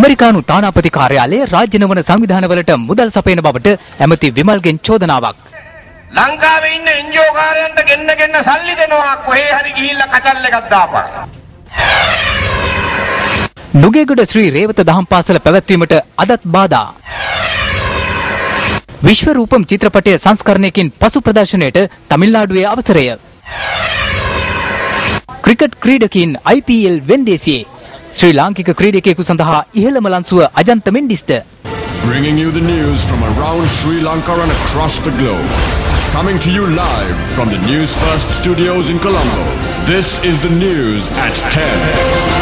ඇමරිකානු තානාපති කාර්යාලයේ රාජ්‍ය නොවන සංවිධානවලට මුදල් සපයන බවට ඇමති විමල්ගෙන් චෝදනාවක්. ලංකාවේ ඉන්න එන්ජිஓ කාර්යයන්ට ගෙන්න සල්ලි දෙනවා කොහේ හරි ගිහිල්ලා කචල් එකක් දාපන්. නුගේගොඩ ශ්‍රී රේවත දහම් පාසල පැවැත්වීමට අදත් බාධා. විශ්ව රූපම් චිත්‍රපටයේ සංස්කරණයකින් පසු ප්‍රදර්ශනයට තමිල්නාඩුවේ අවසරය. ක්‍රිකට් ක්‍රීඩකින් IPL වෙන්දේසියේ ශ්‍රී ලාංකික ක්‍රීඩකයෙකු සඳහා ඉහළම ලන්සුව Ajantha මෙන්ඩිස්ට. Bringing you the news from around Sri Lanka and across the globe. Coming to you live from the News First studios in Colombo. This is the news at 10.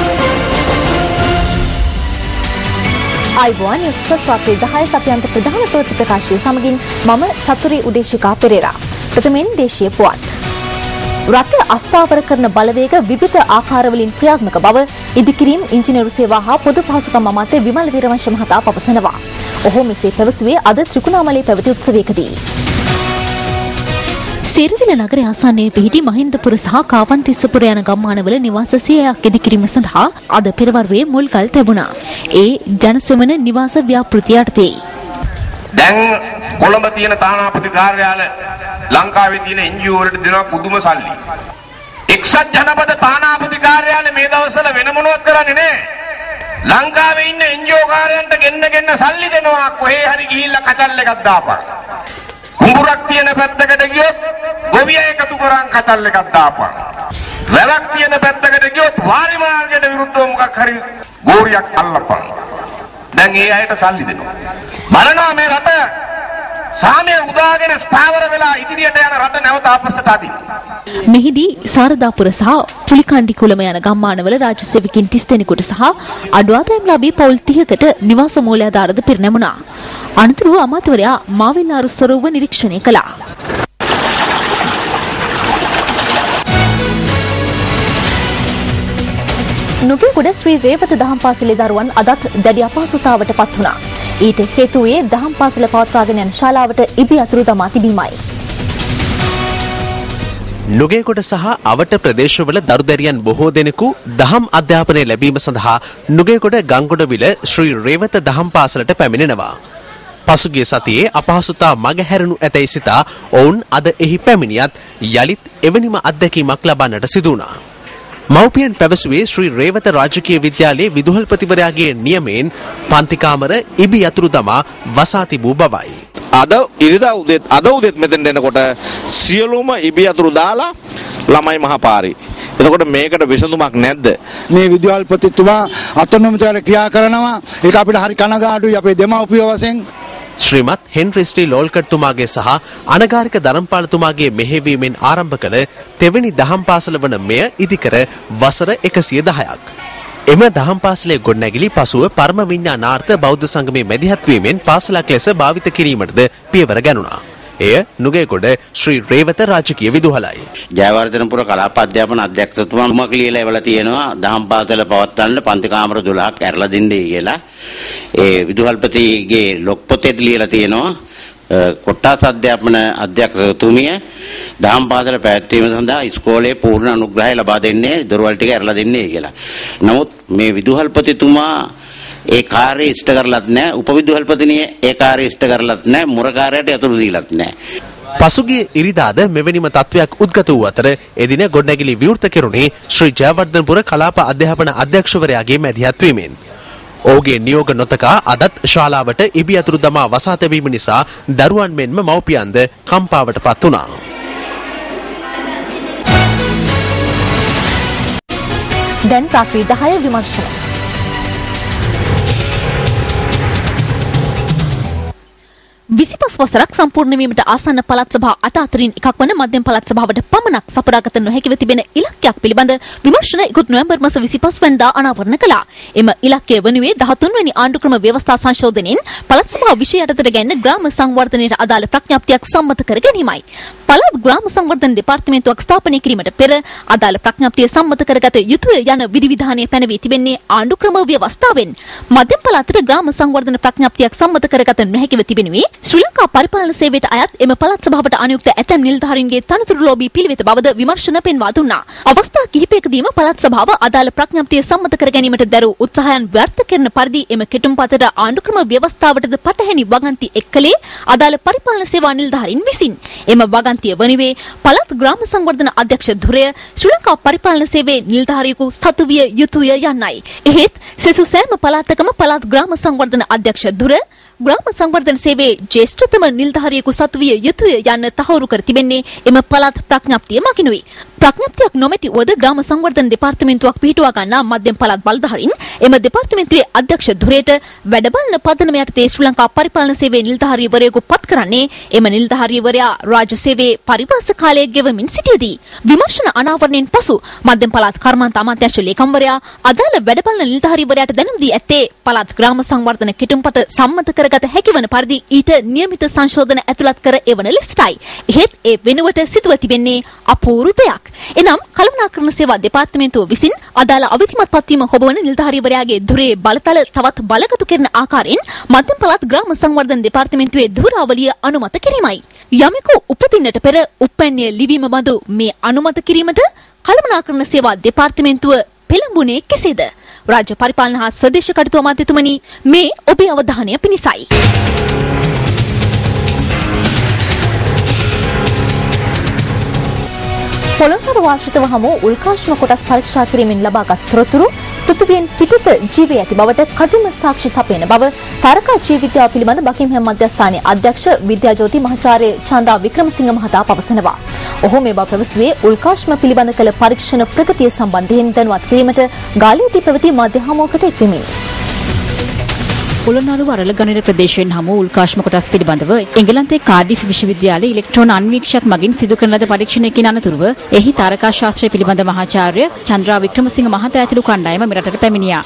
අයිබෝන් එක්ස්ප්‍රස් වාර්තා 10 සතියන්ත ප්‍රධාන තොරතුරු ප්‍රකාශය සමගින් මම චතුරි උදේශිකා පෙරේරා. ප්‍රථමයෙන් දේශීය පුවත්. රට අස්ථාවර කරන බලවේග විවිධ ආකාරවලින් ක්‍රියාත්මක බව ඉදිකිරීම් ඉංජිනේරු සේවා හා පොදු පහසුකම් අමාත්‍ය විමල් වීරවංශ මහතා පවසනවා. ඔහු මෙසේ පැවසුවේ අද ත්‍රිකුණාමලයේ පැවති උත්සවයකදී. සිරිවිල නගරය ආසන්නයේ පිහිටි මහින්දපුර සහ කාවන්තිස්සපුර යන ගම්මානවල නිවාස 100ක් ඉදිකිරීම සඳහා අද පෙරවරුවේ මුල්කල් තිබුණා. ඒ ජනසෙවන නිවාස ව්‍යාපෘතිය යටතේ. දැන් කොළඹ තියෙන තානාපති කාර්යාල ලංකාවේ තියෙන NGO වලට දෙනවා පුදුම සල්ලි. එක්සත් ජනපද තානාපති කාර්යාලය මේ දවස්වල වෙන මොනවත් කරන්නේ නැහැ. ලංකාවේ ඉන්න NGO කාර්යයන්ට ගෙන්න සල්ලි දෙනවා කොහේ හරි ගිහිල්ලා කචල් එකක් දාපන්. කුඹුරක් තියෙන පැත්තකට ගියොත් ගොවිය එකතු කරන් කචල් එකක් දාපන්. වැලක් තියෙන පැත්තකට ගියොත් වාරි මාර්ගයට විරුද්ධව මොකක් හරි ගෝරියක් අල්ලපන්. දැන් ඒ අයට සල්ලි දෙනවා. බලනවා මේ රට සාමය උදාගෙන ස්ථාවර වෙලා ඉදිරියට යන රට නැවත අපස්සට අදින්න. මෙහිදී සාරදාපුර සහ පුලිකණ්ඩි කුලම යන ගම්මානවල රාජ්‍ය සේවකින් 30 දෙනෙකුට සහ අඩු ආදායම්ලාභී පවුල් 30කට නිවාස මූල්‍යාධාරද පිරිනැමුණා. අනතුරුව අමාත්‍යවරයා මාවිල්ලාරු ස්වරූප නිරීක්ෂණය කළා. නුගේගොඩ ශ්‍රී රේවත දහම් පාසලේ දරුවන් අදත් දැඩි අපහසුතාවට පත් වුණා. ඊට හේතු වූයේ දහම් පාසල පවත්වාගෙන යන ශාලාවට ඉබි අතුරු දමා තිබීමයි. නුගේගොඩ සහ අවට ප්‍රදේශවල දරුදැරියන් බොහෝ දෙනෙකු දහම් අධ්‍යාපනය ලැබීම සඳහා නුගේගොඩ ගංගොඩවිල ශ්‍රී රේවත දහම් පාසලට පැමිණෙනවා. පසුගිය සතියේ අපහසුතා මගහැරණු ඇතැයි සිතා ඔවුන් අද එහි පැමිණියත් යළිත් එවැනිම අත්දැකීමක් ලබන්නට සිදු වුණා. මව්පියන් පැවසුවේ ශ්‍රී රේවත රාජකීය විද්‍යාලයේ විදුහල්පතිවරයාගේ නියමයෙන් පන්ති කාමර ඉබි යතුරු දමා වසා තිබූ බවයි. අද උදේත් මෙතෙන් එනකොට සියලුම ඉබි යතුරු දාලා ළමයි මහපාරි. එතකොට මේකට විසඳුමක් නැද්ද? මේ විදුහල්පතිතුමා අතනොමතර ක්‍රියා කරනවා. ඒක අපිට හරි කනගාටුයි අපේ දෙමව්පියෝ වශයෙන්. ශ්‍රීමත් හෙන්රි ස්ටී ලෝල්කට්තුමාගේ සහ අනගාരിക ධර්මපාලතුමාගේ මෙහෙවීමෙන් ආරම්භ කළ තෙවැනි දහම් පාසල වන මෙය ඉදිකර වසර 110ක්. එම දහම් පාසලේ ගොඩනැගිලි පසුව පරම විඥානාර්ථ බෞද්ධ සංගමයේ මැදිහත් වීමෙන් පාසලක් ලෙස භාවිත කිරීමටද පියවර ගනුණා. එය නුගේගොඩ ශ්‍රී රේවත රාජකීය විදුහලයි. ජයවර්ධනපුර කලාප අධ්‍යාපන අධ්‍යක්ෂතුමා මුමක් ලියලා එවලා තියෙනවා දහම් පාසල පවත්වන්න පන්ති කාමර 12ක් ඇරලා දෙන්නයි කියලා. ඒ විදුහල්පතිගේ ලොක් පොතේ ලියලා තියෙනවා කොට්ටාස අධ්‍යාපන අධ්‍යක්ෂතුමිය දහම් පාසල පැවැත්වීම සඳහා ඉස්කෝලේ පූර්ණ අනුග්‍රහය ලබා දෙන්නේ දොරවල් ටික ඇරලා දෙන්නේ කියලා. නමුත් මේ විදුහල්පතිතුමා ඒ කාර්යය ඉෂ්ට කරලත් නැහැ. උපවිදුහල්පතිනිය ඒ කාර්යය ඉෂ්ට කරලත් නැහැ. මුරකාරයට යතුරු දීලත් නැහැ. පසුගිය ඉරිදාද මෙවැනිම තත්වයක් උද්ගත වූ අතර එදින ගොඩනැගිලි විවෘත කෙරුණේ ශ්‍රී ජයවර්ධනපුර කලාප අධ්‍යාපන අධ්‍යක්ෂවරයාගේ මැදිහත් වීමෙන්. ඔහුගේ නියෝග නොතකා අදත් ශාලාවට ඉබි අතුරු දමා වසා තැබීම නිසා දරුවන් මෙන්ම මව්පියන්ද කම්පාවට පත් වුණා. දැන් රාත්‍රී 10 විමර්ශන. විසිපස් වසරක් සම්පූර්ණ වීමට ආසන්න පළාත් සභා 8 අතරින් එකක් වන මධ්‍යම පළාත් සභාවට පමණක් සපුරාගත නොහැකිව තිබෙන ඉලක්කයක් පිළිබඳ විමර්ශන ඉකුත් නොවැම්බර් මාස 25 වෙනිදා අනාවරණ කළා. එම ඉලක්කය වනුයේ 13 වෙනි ආණ්ඩුක්‍රම ව්‍යවස්ථා සංශෝධනයෙන් පළාත් සභාව විෂය යටතට ගැනෙන ග්‍රාම සංවර්ධනයට අදාළ ප්‍රඥාප්තියක් සම්මත කර ගැනීමයි. පළාත් ග්‍රාම සංවර්ධන දෙපාර්තමේන්තුවක් ස්ථාපනය කිරීමට පෙර අදාළ ප්‍රඥාප්තිය සම්මත කරගත යුතුය යන විධිවිධානය පැනවී තිබෙන්නේ ආණ්ඩුක්‍රම ව්‍යවස්ථාවෙන්. මධ්‍යම පළාතට ග්‍රාම සංවර්ධන ප්‍රඥාප්තියක් සම්මත කරගත නොහැකිව තිබෙනුයේ ශ්‍රී ලංකා පරිපාලන සේවයට අයත් එම පළාත් සභාවට අනුයුක්ත ඇතැම් නිලධාරීන්ගේ තනතුරු ලෝභී පිළිවෙත බවද විමර්ශන පෙන්වා දුන්නා. අවස්ථා කිහිපයකදීම පළාත් සභාව අදාළ ප්‍රඥප්තිය සම්මත කර ගැනීමට දැරූ උත්සාහයන් ව්‍යර්ථ කරන පරිදි එම කෙටුම්පතට ආණ්ඩුක්‍රම ව්‍යවස්ථාවටද පටහැනි වගන්ති එක් කළේ අදාළ පරිපාලන සේවා නිලධාරීන් විසින්. එම වගන්තිය වනුවේ පළාත් ග්‍රාම සංවර්ධන අධ්‍යක්ෂ ධුරය ශ්‍රී ලංකා පරිපාලන සේවයේ නිලධාරියෙකු සතු විය යුතුය යන්නයි. එහෙත් සෙසු සෑම පළාතකම පළාත් ග්‍රාම සංවර්ධන අධ්‍යක්ෂ ධුර ග්‍රාම සංවර්ධන සේවයේ ජ්‍යෙෂ්ඨතම නිලධාරියෙකු සතු විය යුතුය යන්න තහවුරු කර තිබෙන්නේ එම පළාත් ප්‍රඥප්තිය මගිනුයි. ප්‍රඥප්තියක් නොමැති වද ග්‍රාම සංවර්ධන දෙපාර්තමේන්තුවක් පිහිටුවා ගන්නා මධ්‍යම පළාත් බලධාරීන් එම දෙපාර්තමේන්තුවේ අධ්‍යක්ෂ ධුරයට වැඩබලන පදනම යටතේ ශ්‍රී ලංකා පරිපාලන සේවයේ නිලධාරිවරයෙකු පත් කරන්නේ එම නිලධාරිවරයා රාජ්‍ය සේවයේ පරිවාස කාලය ගෙවමින් සිටියදී. විමර්ශන අනාවරණයෙන් පසු මධ්‍යම පළාත් කර්මාන්ත අමාත්‍යාංශ ලේකම්වරයා අදාළ වැඩබලන නිලධාරිවරයාට දැනුම් දී ඇත්තේ පළාත් ග්‍රාම සංවර්ධන කෙටුම්පත සම්මත කරගත හැකි වන පරිදි ඊට නියමිත සංශෝධන ඇතුළත් කර එවන ලෙසටයි. එහෙත් ඒ වෙනුවට සිදුව තිබෙන්නේ අපූර්ව දෙයක්. එනම් කළමනාකරණ සේවා දෙපාර්තමේන්තුව විසින් අදාළ අවිධිමත් පත්වීම හොබවන නිලධාරිවරයාගේ ධුරයේ බලතල තවත් බලගතු කරන ආකාරයෙන් මධ්‍යම පළාත් ග්‍රාම සංවර්ධන දෙපාර්තමේන්තුවේ ධුරාවලිය අනුමත කිරීමයි. යමෙකු උපදින්නට පෙර උප්පැන්නේ ලිවීම බඳු මේ අනුමත කිරීමට කළමනාකරණ සේවා දෙපාර්තමේන්තුව පෙළඹුණේ කෙසේද? රාජ්‍ය පරිපාලන හා ස්වදේශ කටයුතු අමාත්‍යතුමනි, මේ ඔබේ අවධානය පිණිසයි. පොළොන්නරුව ආශ්‍රිතව හමු උල්කාශ්ම කොටස් පරීක්ෂා කිරීමෙන් ලබාගත් තොරතුරු පෘථිවියෙන් පිටත ජීවය ඇති බවට කදිම සාක්ෂි සපයන බව තාරකා ජීව විද්‍යාව පිළිබඳ බකින්හම් මධ්‍යස්ථානයේ අධ්‍යක්ෂ විද්‍යාජෝති මහාචාර්ය චන්ද්‍රා වික්‍රමසිංහ මහතා පවසනවා. ඔහු මේ බව පැවසුවේ උල්කාශ්ම පිළිබඳ කළ පරීක්ෂණ ප්‍රගතිය සම්බන්ධයෙන් දැනුවත් කිරීමට ගාල්ලේදී පැවති මධ්‍ය හමුවකට එක්වෙමින්. පොළොන්නරුව අරලගනන ප්‍රදේශයෙන් හමු උල්කාශ්ම කොටස් පිළිබඳව එංගලන්තයේ කාඩිෆ් විශ්වවිද්‍යාලයේ ඉලෙක්ට්‍රෝන අන්වීක්ෂයක් මගින් සිදු කරන ලද පරීක්ෂණයකින් අනතුරුව එහි තාරකා ශාස්ත්‍රය පිළිබඳ මහාචාර්ය චන්ද්‍රා වික්‍රමසිංහ මහතා ඇතුළු කණ්ඩායම මෙරටට පැමිණියා.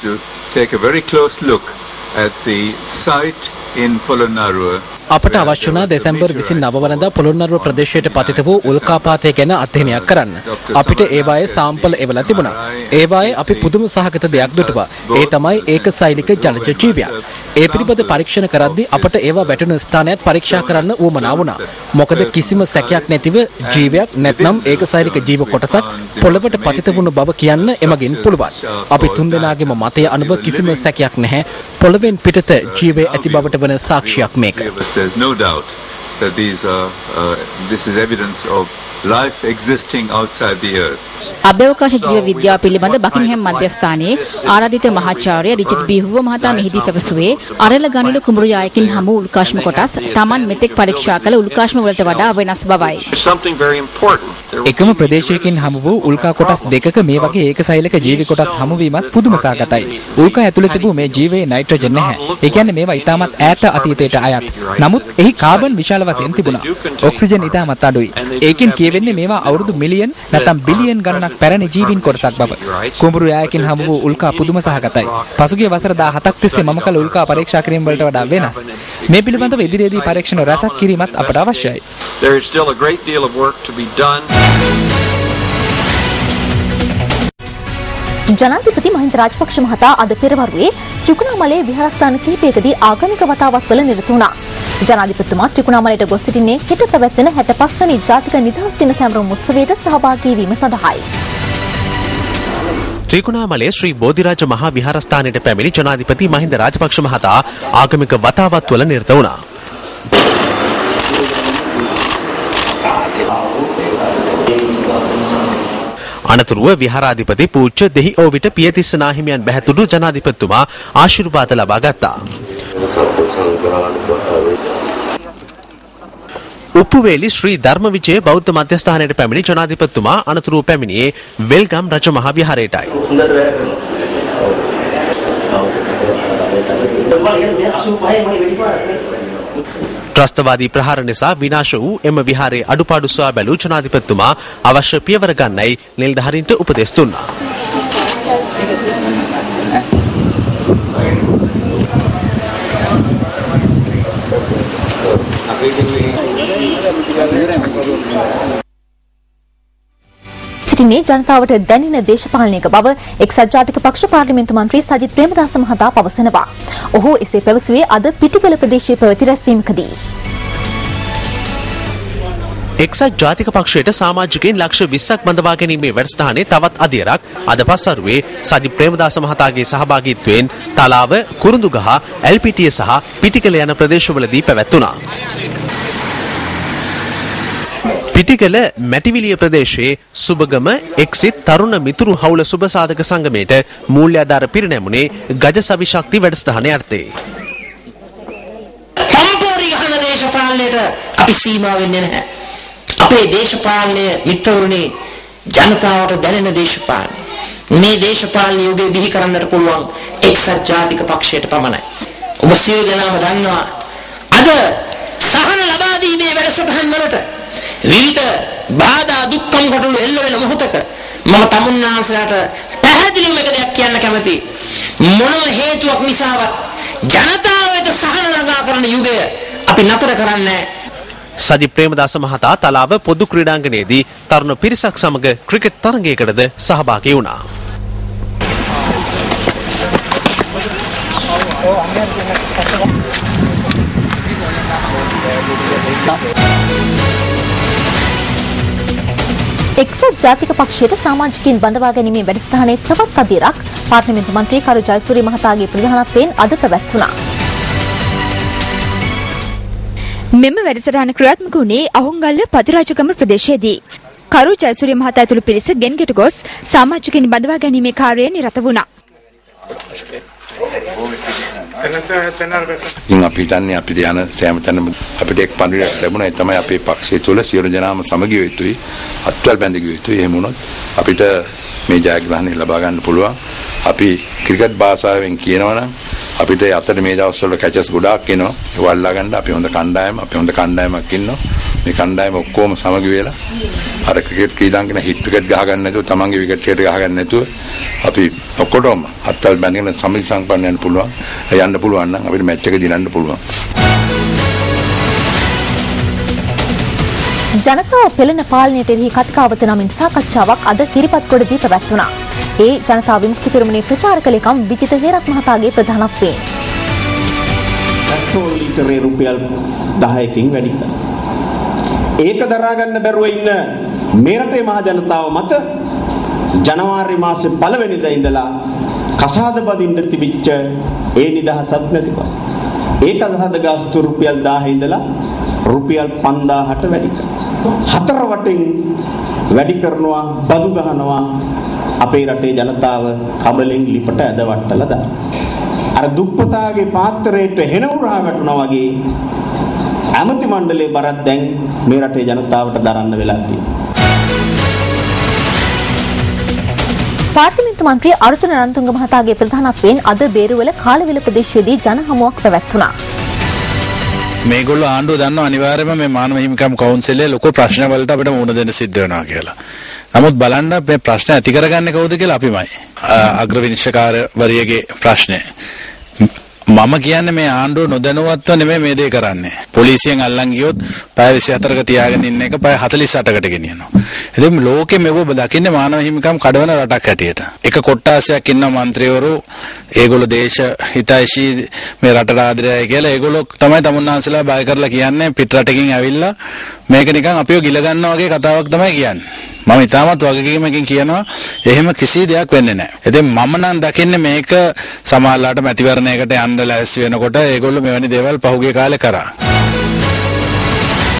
අපට අවශ්‍ය වුණා දෙසැම්බර් 29 වනදා පොළොන්නරුව ප්‍රදේශයට පතිත වූ උල්කාපාතය ගැන අධ්‍යයනයක් කරන්න. අපිට ඒවායේ සාම්පල් එවලා තිබුණා. ඒවායේ අපි පුදුම සහගත දෙයක් දුටුවා. ඒ තමයි ඒකසෛලික ජලජ ජීවියක්. ඒ පිළිබඳ පරීක්ෂණ කරද්දී අපට ඒවා වැටෙන ස්ථානයත් පරීක්ෂා කරන්න උවමනා වුණා. මොකද කිසිම සැකයක් නැතිව ජීවයක් නැත්නම් ඒකසෛලික ජීව කොටසක් පොළවට පතිත වුණු බව කියන්න එමගින් පුළුවන්. අපි තුන්දෙනාගේම මතය අනුව කිසිම සැකයක් නැහැ. පොළවෙන් පිටත ජීවය ඇති බවට වන සාක්ෂියක් මේක. There's no doubt that this is evidence of life existing outside the earth. අභ්‍යවකාශ ජීව විද්‍යාව පිළිබඳ බකින්හම් මධ්‍යස්ථානයේ ආරාධිත මහාචාර්ය රිචඩ් බී හුව මහතා මෙහිදී පැවසුවේ අරල ගණන කුඹුරු යායකින් හමු උල්කාශ්ම කොටස් Taman මෙතෙක් පරීක්ෂා කළ උල්කාශ්ම වලට වඩා වෙනස් බවයි. එකම ප්‍රදේශයකින් හමු වූ උල්කා කොටස් දෙකක මේ වගේ ඒකසෛලික ජීවි කොටස් හමුවීමත් පුදුම සාගතයි. උල්කා ඇතුළේ තිබූ මේ ජීවයේ නයිට්‍රජන් නැහැ. ඒ කියන්නේ මේවා ඉතාමත් ඈත අතීතයට අයත්. නමුත් එහි කාබන් විශාල වශයෙන් තිබුණා. ඔක්සිජන් ඉතාමත් අඩුයි. ඒකෙන් කියවෙන්නේ මේවා අවුරුදු මිලියන් නැත්නම් බිලියන් ගණනක් පැරණි ජීවීන් කොටසක් බව. කුඹුරු යායකින් හමු වූ උල්කා පුදුම සහගතයි. පසුගිය වසර 17ක් තිස්සේ මම කළ උල්කා පරීක්ෂා කිරීම වලට වඩා වෙනස්. මේ පිළිබඳව ඉදිරියේදී පරීක්ෂණ රැසක් කිරීමත් අපට අවශ්‍යයි. There is still a great deal of work to be done. ජනාධිපති මහින්ද රාජපක්ෂ මහතා අද පෙරවරුවේ ත්‍රිකුණාමලයේ විහාරස්ථාන කිහිපයකදී ආගමික වතාවත් වල නිරත වුණා. ජනාධිපතිතුමා ත්‍රිකුණාමලයට ගොස් සිටින්නේ හෙට පැවැත්වෙන 65 වෙනි ජාතික නිදහස් දින සැමරුම් උත්සවයට සහභාගී වීම සඳහායි. ත්‍රිකුණාමලයේ ශ්‍රී බෝධිරාජ මහා විහාරස්ථානයට පැමිණි ජනාධිපති මහින්ද රාජපක්ෂ මහතා ආගමික වතාවත් වල නිරත වුණා. අනතුරුව විහාරාධිපති පූජ්‍ය දෙහි ඕවිට පියතිස්ස නාහිමියන් බැහැතුඩු ජනාධිපතිතුමා ආශිර්වාද ලබා ගත්තා. උප්පුවේලි ශ්‍රී ධර්ම විජය බෞද්ධ මධ්‍යස්ථානයට පැමිණි ජනාධිපතිතුමා අනතුරුව පැමිණියේ වෙල්ගම් රජ මහා විහාරයටයි. ත්‍රස්තවාදී ප්‍රහාර නිසා විනාශ වූ එම විහාරයේ අඩුපාඩු සොයා බැලූ ජනාධිපතිතුමා අවශ්‍ය පියවර ගන්නයි නිලධාරීන්ට උපදෙස් දුන්නා. සිටින්නේ ජනතාවට දැනෙන දේශපාලනයක බව එක්සත් ජාතික පක්ෂ පාර්ලිමේන්තු මන්ත්‍රී සජිත් ප්‍රේමදාස මහතා පවසනවා. ඔහු එසේ පැවසුවේ අද පිටිගල ප්‍රදේශයේ පැවති රැස්වීමකදී. එක්සත් ජාතික පක්ෂයට සමාජිකයින් ලක්ෂ 20ක් බඳවා ගැනීමේ වැඩසටහනේ තවත් අදියරක් අද පස්වරුවේ සජිත් ප්‍රේමදාස මහතාගේ සහභාගීත්වයෙන් තලාව, කුරුඳුගහ, ඇල්පිටිය සහ පිටිකල යන ප්‍රදේශවලදී පැවැත්වුණා. පිටිකල මැටිවිලිය ප්‍රදේශයේ සුබගම එක්සිත් තරුණ මිතුරු හවුල සුබසාධක සංගමයට මූල්‍යාධාර පිරිනැමුණේ ගජසවි ශක්ති වැඩසටහනේ අර්ථයේ. පරපෝරි ගහන දේශපාලනයට අපි සීමා වෙන්නේ නැහැ. අපේ දේශපාලනය මිත්‍රවරුනි ජනතාවට දැනෙන දේශපාලනය. මේ දේශපාලන යුගයේ බිහි කරන්නට පුළුවන් එක්සත් ජාතික පක්ෂයට පමණයි. ඔබ සියලු දෙනාම දන්නවා අද සහන ලබා දීමේ වැඩසටහන් වලට විවිධ බාධා දුක්ඛම් කොටළු එල්ල වෙන මොහොතක මම තමුන්නාන්සලාට පැහැදිලිවම එක දෙයක් කියන්න කැමතියි. මොනම හේතුවක් නිසාවත් ජනතාව වෙත සහන ළඟා කරන යුගය අපි නතර කරන්නේ නැහැ. සජිත් ප්‍රේමදාස මහතා තලාව පොදු ක්‍රීඩාංගණයේදී තරුණ පිරිසක් සමග ක්‍රිකට් තරගයකටද සහභාගී වුණා. එක්සත් ජාතික පක්ෂයට සමාජිකයින් බඳවා ගැනීමේ වැඩසටහනේ තවත් අදියරක් පාර්ලිමේන්තු මන්ත්‍රී කරු ජයසූරිය මහතාගේ ප්‍රධානත්වයෙන් අද පැවැත්වුණා. මෙම වැඩසටහන ක්‍රියාත්මක වුණේ අහුන්ගල්ල පතිරාජගම ප්‍රදේශයේදී. කරු ජයසූරිය මහතා ඇතුළු පිරිස ගෙන්ගෙට ගොස් සමාජිකයින් බඳවා ගැනීමේ කාර්යයේ නිරත වුණා. ඉතින් අපි හිතන්නේ අපි ධ්‍යාන සෑම තැනම අපිට එක් පණිවිඩයක් ලැබුණා. ඒ තමයි අපේ පක්ෂය තුළ සියලු දෙනාම සමගිය යුතුයි, අත්වල බැඳිය යුතුයි. එහෙම වුණොත් අපිට මේ ජයග්‍රහණය ලබා ගන්න පුළුවන්. අපි ක්‍රිකට් භාෂාවෙන් කියනවා නම් අපිට අතට මේ දවස්වල කැචස් ගොඩාක් එනවා. ඒව අල්ලා ගන්න අපි හොඳ කණ්ඩායමක් ඉන්නවා. මේ කණ්ඩායම ඔක්කොම සමගි වෙලා අර ක්‍රිකට් ක්‍රීඩාංගන හිට් විකට් ගහ ගන්න නැතුව තමන්ගේ විකට් එකට ගහ ගන්න නැතුව අපි ඔක්කොටම අත්වල බැඳගෙන සමගි සංපන්න යන්න පුළුවන්. යන්න පුළුවන් නම් අපිට මැච් එක දිනන්න පුළුවන්. ජනතාව පෙළෙන පාලනයට එරෙහි කතිකාවත නමින් සාකච්ඡාවක් අද කිරිපත්ගොඩදී පැවැත්වුණා. ඒ ජනතා විමුක්ති පෙරමුණේ ප්‍රචාරක ලේකම් විජිත හේරත් මහතාගේ ප්‍රධානත්වයෙන්. පෙට්‍රෝල් ලීටරේ රුපියල් 10කින් වැඩි කරා. ඒක දරා ගන්න බැරුව ඉන්න මේ රටේ මහ ජනතාව මත ජනවාරි මාසේ පළවෙනිදා ඉඳලා කසාද බඳින්න තිබිච්ච ඒ නිදහසක් නැතිව. ඒ කසාද ගාස්තු රුපියල් 1000 ඉඳලා රුපියල් 5000ට වැඩි කරා. හතර වටින් වැඩි කරනවා, බදු ගහනවා. අපේ රටේ ජනතාව කබලෙන් ලිපට ඇදවට්ටලා දාන. අර දුප්පතාගේ පාත්‍රයට හෙන උරා වැටුණා වගේ ඇමති මණ්ඩලයේ බරක් දැන් මේ රටේ ජනතාවට දරන්න වෙලා තියෙනවා. පාර්ලිමේන්තු මන්ත්‍රී අර්ජුන රන්තුංග මහතාගේ ප්‍රධානත්වයෙන් අද බේරුවල කාලවිල ප්‍රදේශයේදී ජනහමුවක් පැවැත්වුණා. මේගොල්ලෝ ආණ්ඩුව දන්නවා අනිවාර්යයෙන්ම මේ මානව හිමිකම් කවුන්සිලේ ලොකු ප්‍රශ්න වලට අපිට මුහුණ දෙන්න සිද්ධ වෙනවා කියලා. නමුත් බලන්න මේ ප්‍රශ්න ඇති කරගන්නේ කවුද කියලා අපිමයි. අග්‍ර විනිශ්චයකාරවරියගේ ප්‍රශ්නේ. මම කියන්නේ මේ ආණ්ඩුව නොදැනුවත්ව නෙමෙයි මේ දේ කරන්නේ. පොලිසියෙන් අල්ලන් ගියොත් පැය 24ක තියාගෙන ඉන්න එක පැය 48කට ගෙනියනවා. ඉතින් ලෝකෙ මෙව දකින්නේ මානව හිමිකම් කඩවන රටක් හැටියට. එක කොට්ටාසයක් ඉන්න മന്ത്രിවරු ඒගොල්ලෝ දේශ හිතයිෂී මේ රටට ආදරයයි කියලා ඒගොල්ලෝ තමයි තමුන්නාන්සලා බය කරලා කියන්නේ පිට රටකින් ඇවිල්ලා මේක නිකන් අපිව ගිල ගන්නවා වගේ කතාවක් තමයි කියන්නේ. මම ඉතාමත් වගකීමකින් කියනවා එහෙම කිසි දෙයක් වෙන්නේ නැහැ. ඉතින් මම නම් දකින්නේ මේක සමාජලාට මැතිවරණයකට යන්න ලෑස්ති වෙනකොට ඒගොල්ලෝ මෙවැනි දේවල් පහුගිය කාලේ කරා.